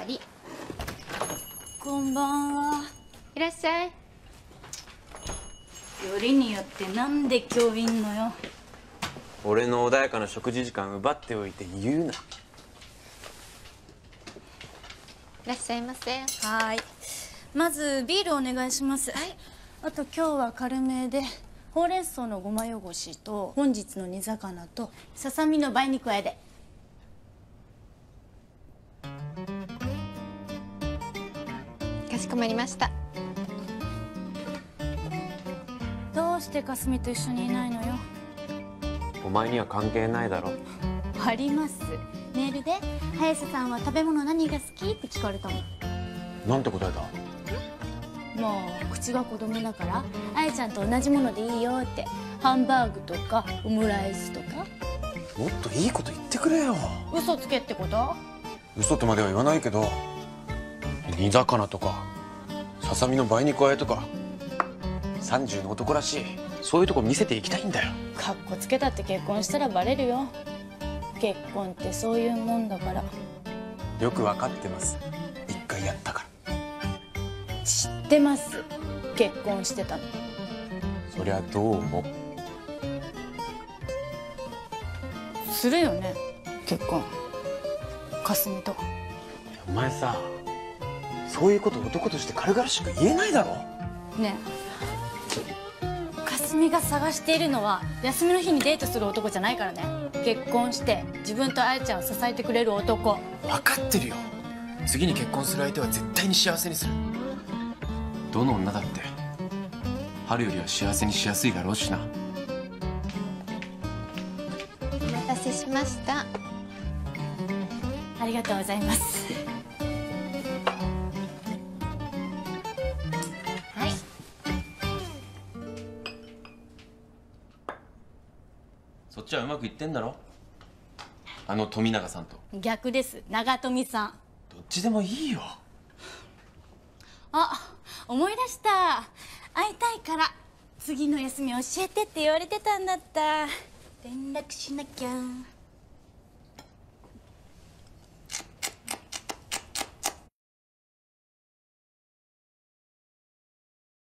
り。 こんばんは。 いらっしゃい。 よりによってなんで今日いんのよ。 俺の穏やかな食事時間奪っておいて言うな。 いらっしゃいませ。 はい。まずビールお願いします。 はい。 あと今日は軽めでほうれん草のごま汚しと本日の煮魚とささみの梅肉和えで。 かしこまりました。 どうしてかすみと一緒にいないのよ。 お前には関係ないだろ。 あります。メールで早瀬さんは食べ物何が好きって聞かれたもん。 なんて答えた？ もう口が子供だからあやちゃんと同じものでいいよって。ハンバーグとかオムライスとか。 もっといいこと言ってくれよ。 嘘つけってこと？ 嘘とまでは言わないけど、煮魚とかささみの梅肉和えとか30の男らしいそういうとこ見せていきたいんだよ。 かっこつけたって結婚したらバレるよ。結婚ってそういうもんだから。 よくわかってます。一回やったから。 知ってます。結婚してたの。 そりゃどうも。 するよね結婚。かすみと。 お前さ、そういうこと男として軽々しく言えないだろ。 ねえ、かすみが探しているのは休みの日にデートする男じゃないからね。結婚して自分とあやちゃんを支えてくれる男。 分かってるよ。次に結婚する相手は絶対に幸せにする。どの女だって春よりは幸せにしやすいだろうしな。 お待たせしました。 ありがとうございます。 はい。 そっちはうまくいってんだろ、あの富永さんと。 逆です。長富さん。 どっちでもいいよ。 あ、思い出した。会いたいから次の休み教えてって言われてたんだった。連絡しなきゃ。